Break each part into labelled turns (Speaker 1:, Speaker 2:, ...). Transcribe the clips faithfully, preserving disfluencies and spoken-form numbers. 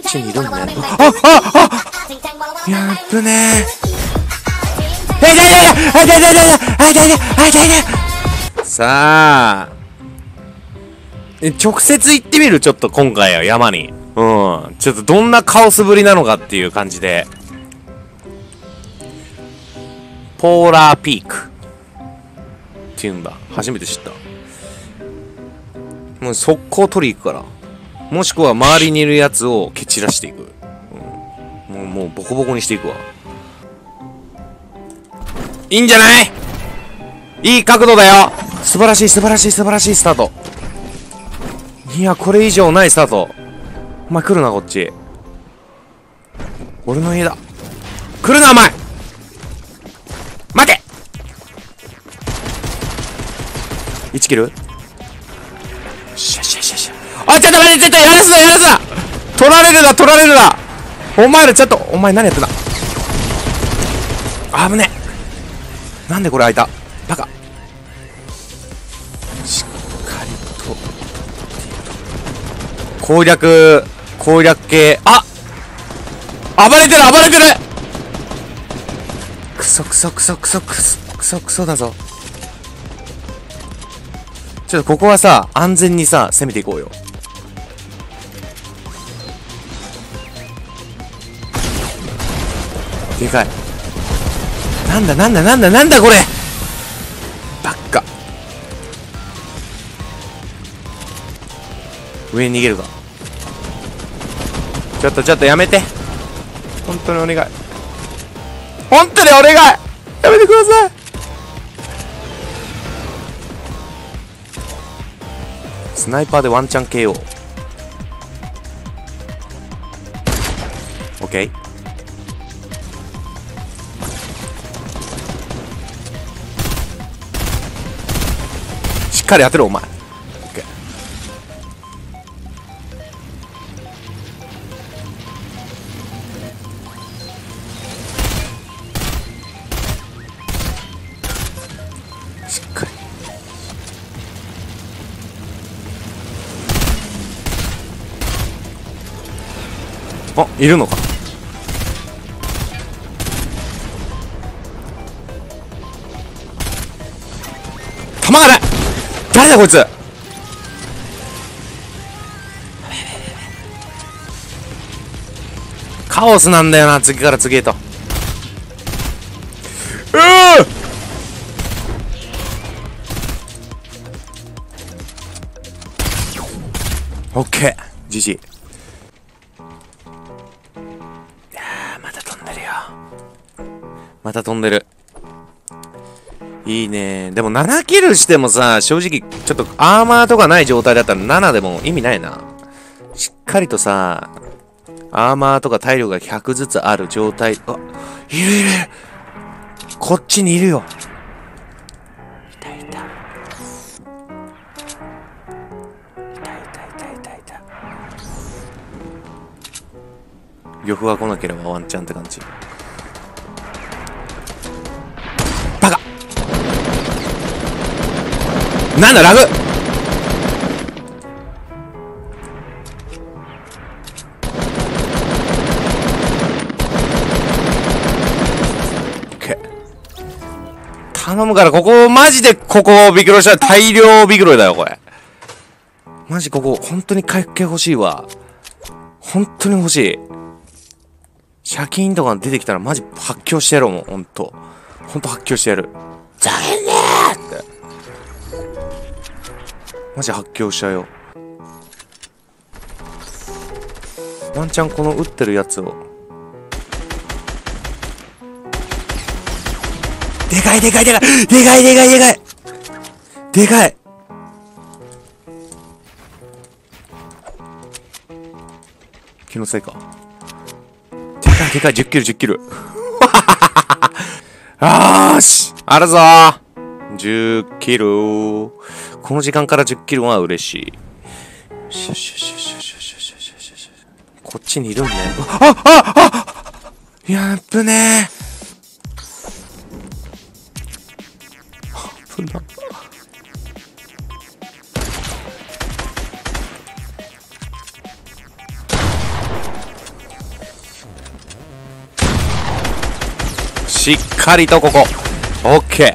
Speaker 1: ちにいるんだよ。あああやっぶねー。えいやいやいやあいやいやいやいやあいやいやあいやいやさあ、え、直接行ってみるちょっと今回は山に。うん。ちょっとどんなカオスぶりなのかっていう感じで。ポーラーピーク。っていうんだ。初めて知った。もう速攻取り行くから。もしくは周りにいるやつを蹴散らしていく。うん、もう、もうボコボコにしていくわ。いいんじゃない？いい角度だよ。素晴らしい素晴らしい素晴らしいスタート。いや、これ以上ないスタート。お前来るな、こっち。俺の家だ。来るな、お前。待て。いちキル。しゃしゃしゃしゃ。あ、ちょっと待って、ちょっとやらすな、やらすな。取られるな、取られるな。お前らちょっと、お前何やってんだ。あぶね。なんでこれ開いた。バカ。しっかりと。攻略、攻略系。あ、暴れてる、暴れてる。クソクソクソクソクソクソクソだぞ。ちょっとここはさ、安全にさ、攻めていこうよ。でかい。なんだなんだなんだなんだこれ。ばっか。上に逃げるか。ちょっとちょっとやめて。本当にお願い。本当にお願い。やめてください。スナイパーでワンチャン ケーオー。オッケー。しっかり当てろ、お前。オッケー。しっかり。あ、いるのか。弾がない。誰だこいつ。カオスなんだよな、次から次へと。うーオッケー、ジジイ。また飛んでるよ。また飛んでる。いいね。でもななキルしてもさ、正直ちょっとアーマーとかない状態だったらななでも意味ないな。しっかりとさ、アーマーとか体力がひゃくずつある状態。あ、いるいる。こっちにいるよ。いたいた。いたいたいたいたいた。漁夫が来なければワンチャンって感じ。バカ。なんだラグ。頼むからここマジでここビクロしたら大量ビクロだよこれ。マジここ本当に回復系欲しいわ。本当に欲しい。借金とか出てきたらマジ発狂してやろうもん。ほんとほんと発狂してやる。ざけんねーってマジ発狂しちゃうよ。ワンチャンこの撃ってるやつを。でかいでかいでかいでかいでかいでかいでかい。気のせいか。でかいでかい。じゅっキルじゅっキルあーしあるぞー。じゅっキル。この時間からじゅっキルは嬉しい。シュシュシュシュシュシュシュシュシュシュ。こっちにいるんね。あああやっぶねー。 しっかりとここ。オッケ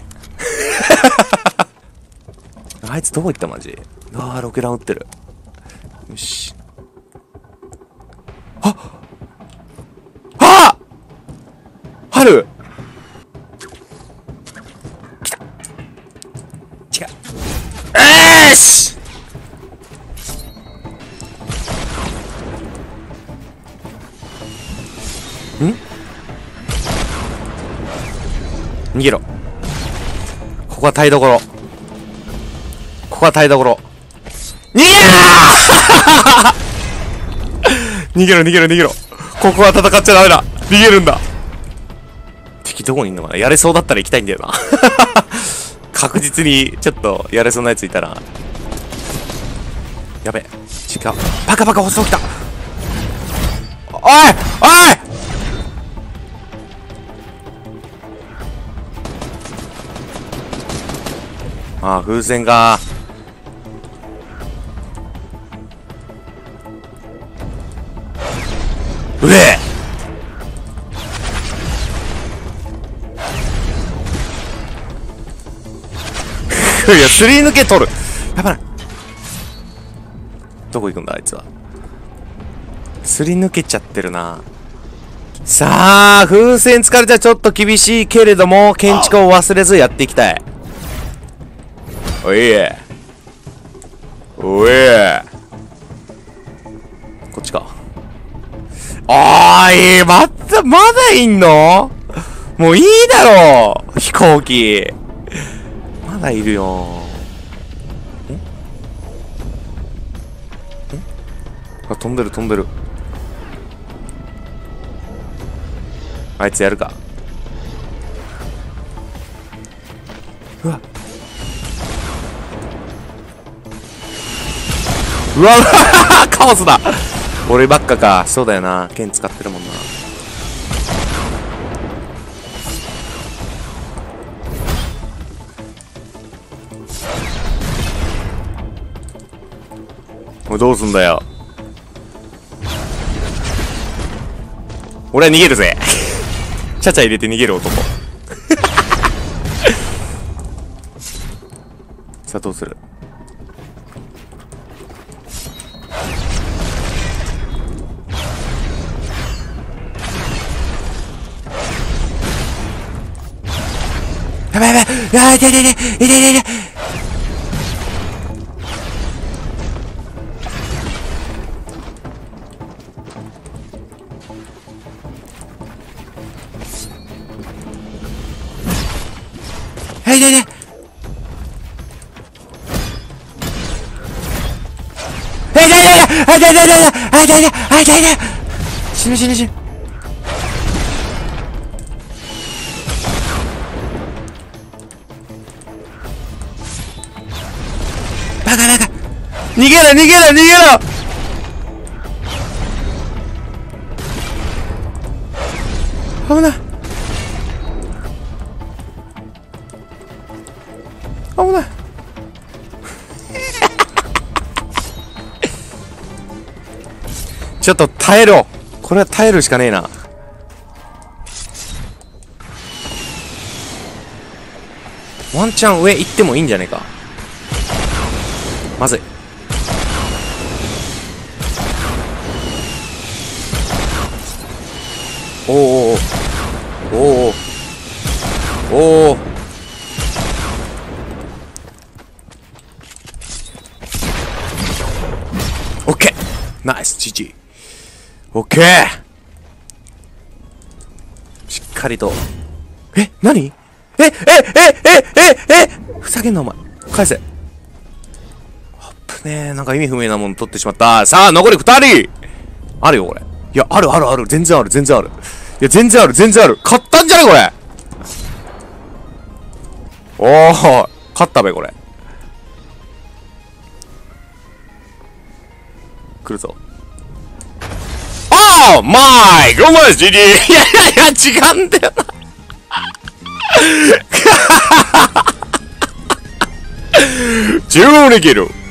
Speaker 1: ー。あいつどこ行ったマジ。うわー、ロケラン撃ってる。よし。あっあっ春来た。違う。えーしん逃げろ。ここは台所。ここは台所。逃げろ逃げろ逃げろ逃げろ。ここは戦っちゃダメだ。逃げるんだ。敵どこにいんのかな。やれそうだったら行きたいんだよな。確実にちょっとやれそうなやついたら。やべ。違う。バカバカ襲ってきた。おいおいああ、風船が。うえいや、すり抜け取る。やばい。どこ行くんだ、あいつは。すり抜けちゃってるな。さあ、風船疲れちゃちょっと厳しいけれども、建築を忘れずやっていきたい。おいえ。おいえ。こっちか。あーい、また、まだいんの？もういいだろう飛行機。まだいるよ。ん？ん？あ、飛んでる飛んでる。あいつやるか。うわうわうわカオスだ。俺ばっかか。そうだよな。剣使ってるもんな。もうどうすんだよ。俺は逃げるぜ。ちゃちゃ入れて逃げる男。さあどうする。やばいやばい。やばい。痛い痛い痛い痛い痛い痛い。はい痛い痛い。痛い痛い痛い痛い痛い痛い痛い痛い痛い痛い痛い。死ぬ死ぬ死ぬ。バカバカ。逃げろ逃げろ逃げろ。危ない危ない。ちょっと耐えろ。これは耐えるしかねえな。ワンチャン上行ってもいいんじゃねえか。まずい。おおおおおおお。オッケーナイス ジージー。 オッケー。しっかりと。え何。えええええええふざけんなお前。返せ。あっぶねえ。なんか意味不明なもの取ってしまった。さあ残りふたり。あるよこれ。いやあるあるある。全然ある全然ある。いや全然ある全然ある。勝ったんじゃないこれ。おお勝ったべこれ。来るぞ。オーマイゴーマイジジイ。いやいやいや違うんだよな。十分できる。